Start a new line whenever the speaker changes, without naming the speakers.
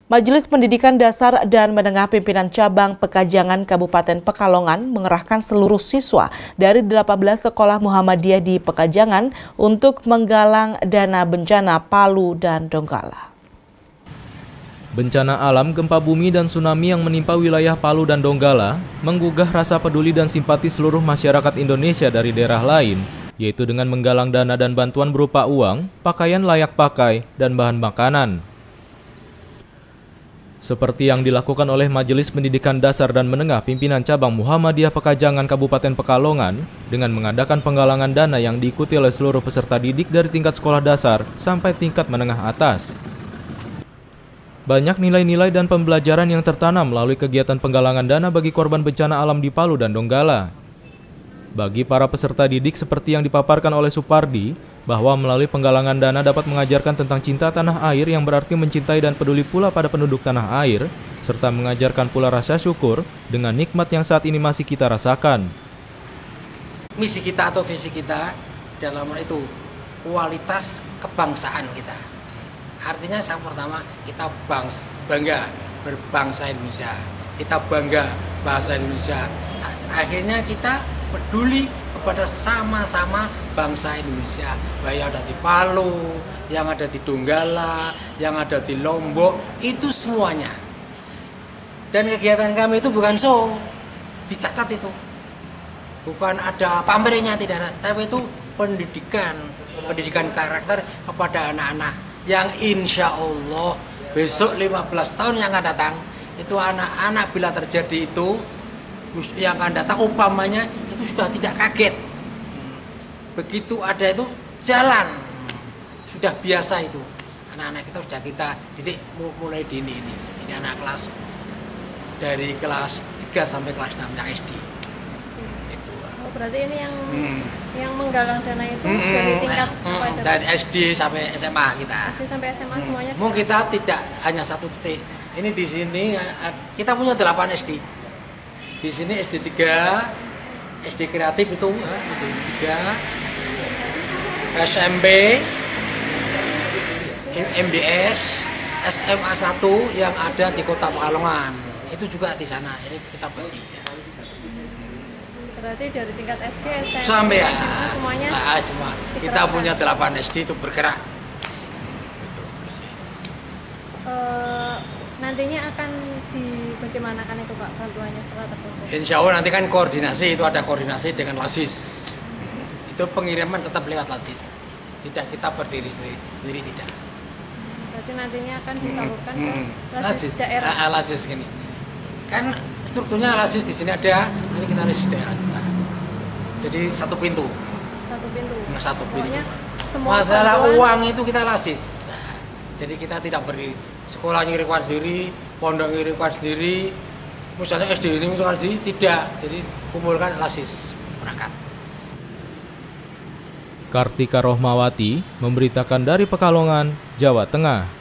Majelis Pendidikan Dasar dan Menengah Pimpinan Cabang Pekajangan Kabupaten Pekalongan mengerahkan seluruh siswa dari 18 sekolah Muhammadiyah di Pekajangan untuk menggalang dana bencana Palu dan Donggala.
Bencana alam gempa bumi dan tsunami yang menimpa wilayah Palu dan Donggala menggugah rasa peduli dan simpati seluruh masyarakat Indonesia dari daerah lain, yaitu dengan menggalang dana dan bantuan berupa uang, pakaian layak pakai, dan bahan makanan. Seperti yang dilakukan oleh Majelis Pendidikan Dasar dan Menengah Pimpinan Cabang Muhammadiyah Pekajangan Kabupaten Pekalongan dengan mengadakan penggalangan dana yang diikuti oleh seluruh peserta didik dari tingkat sekolah dasar sampai tingkat menengah atas. Banyak nilai-nilai dan pembelajaran yang tertanam melalui kegiatan penggalangan dana bagi korban bencana alam di Palu dan Donggala. Bagi para peserta didik seperti yang dipaparkan oleh Supardi, bahwa melalui penggalangan dana dapat mengajarkan tentang cinta tanah air yang berarti mencintai dan peduli pula pada penduduk tanah air, serta mengajarkan pula rasa syukur dengan nikmat yang saat ini masih kita rasakan.
Misi kita atau visi kita dalam itu kualitas kebangsaan kita. Artinya yang pertama kita bangga berbangsa Indonesia, kita bangga bahasa Indonesia. Akhirnya kita peduli kepada sama-sama bangsa Indonesia, baik yang ada di Palu, yang ada di Donggala, yang ada di Lombok, itu semuanya. Dan kegiatan kami itu bukan show, dicatat itu, bukan ada pamernya, tidak ada, tapi itu pendidikan karakter kepada anak-anak yang insya Allah besok 15 tahun yang akan datang, itu anak-anak bila terjadi itu yang akan datang umpamanya itu sudah tidak kaget. Begitu ada itu jalan, sudah biasa itu. Anak-anak kita sudah kita didik mulai dini ini. Ini anak kelas dari kelas 3 sampai kelas 6 yang SD. Itu.
Oh, berarti ini yang menggalang dana itu dari tingkat
dari SD sampai SMA kita.
SD sampai SMA semuanya.
Kita tidak hanya satu titik. Ini di sini kita punya 8 SD. Di sini SD 3, SD kreatif itu, SD 3, SMP, MDS, SMA 1 yang ada di Kota Pekalongan. Itu juga di sana, ini kita bagi.
Berarti dari tingkat SD, SMP,
sampai ya,
semuanya?
Semua. Kita punya 8 SD itu bergerak. Gitu.
Nantinya akan bagaimanakan itu Pak bantuannya setelah terkumpul?
Insya Allah nanti kan koordinasi, itu ada koordinasi dengan LASIS. Itu pengiriman tetap lewat LASIS. Tidak kita berdiri sendiri tidak.
Berarti nantinya akan disalurkan ke LASIS daerah?
LASIS gini. Kan strukturnya LASIS di sini ada, nanti kita LASIS daerah juga. Jadi satu pintu.
Satu pintu?
Satu pintu.
Masalah
uang itu kita LASIS. Jadi kita tidak berdiri. Sekolah ngirimkan sendiri, pondok ngirimkan sendiri, misalnya SD ini ngirimkan sendiri, tidak. Jadi kumpulkan LASIS, berangkat.
Kartika Rohmawati memberitakan dari Pekalongan, Jawa Tengah.